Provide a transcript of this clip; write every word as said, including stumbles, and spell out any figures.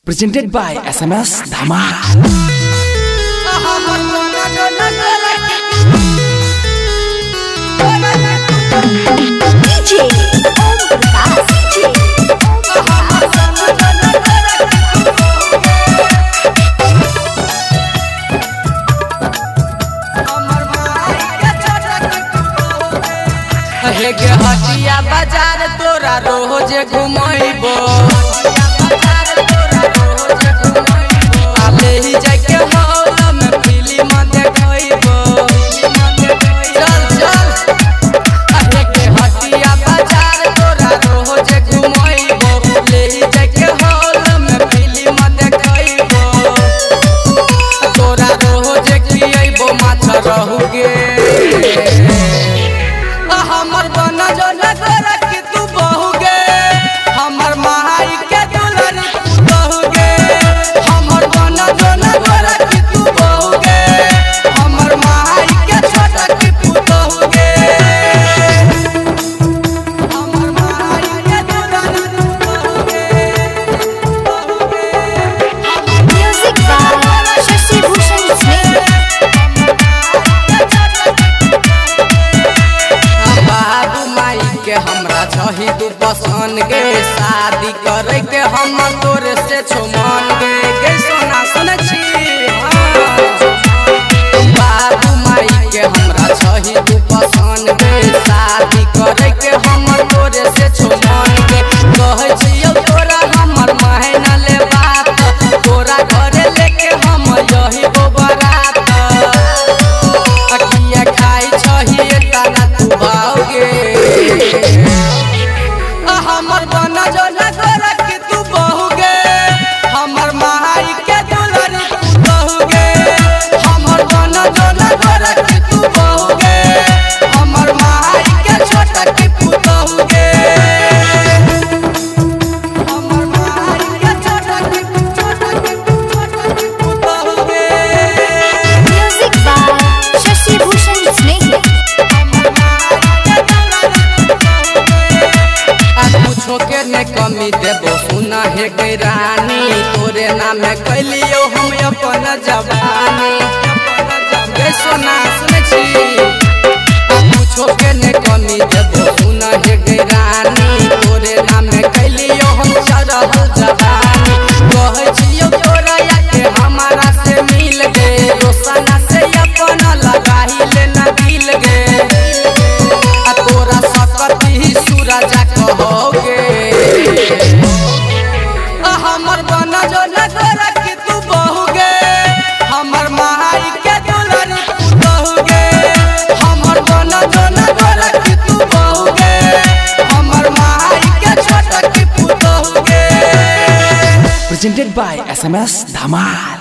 Presented by S M S Dhamal. हटिया बाजार तोरा रोज घुमैबो आले ही जाके हॉल में फिल्म देखैबो चल चल अरे के हटिया बाजार तोरा रोज घुमैबो ले ही जाके हॉल में फिल्म देखैबो तोरा रोज खियैबो माछ रहुगे हमर बना जो नजर के तू बहुगे हमर माई के दुलारी तू बहुगे हमर बना जो नजर के तू बहुगे हमर माई के छोटा के तू बहुगे हमर माई के दुलारी तू बहुगे बहुगे म्यूजिक बाय शशि भूषण सिंह हमरा छही तू पसंद गे शादी करे के हम तोरे से छुमन गे गे सोना सुन छी बाबू माई के हमरा छही तू पसंद गे शादी करे के हम तोरे से छुमन गे कहै छियौ तोरा हमर महीना ले बात तोरा घरे लेके हम यही बरात अखिया खाई छही तना तू भाओगे हमर बना जो नजर के तू बहुगे हमर माई के दुलारी तू बहुगे हमर बना जो नजर के तू बहुगे हमर माई के छोटा के तू बहुगे हमर माई के छोटा के छोटा के छोटा के तू बहुगे म्यूजिक बाय शशि भूषण सिंह के ने कमी देबो सुना है गई रानी तोरे नाम कैलियो हम अपन जवानी गे सोना सुन छी पूछो के ने कमी देबो सुना है गई रानी तोरे नाम कैलियो हम चढ़ल जवानी कहै छियो तोरा याके हमारा से मिल गे रोसना से अपन लगाही ले ना दिल गे आ तोरा सकती सूरज कहोगे हमर बना जो नजर के तू बहुगे हमर माई के दुलारी तू बहुगे हमर बना जो नजर के तू बहुगे हमर माई के छोटा के तू बहुगे Presented by S M S Dhamal.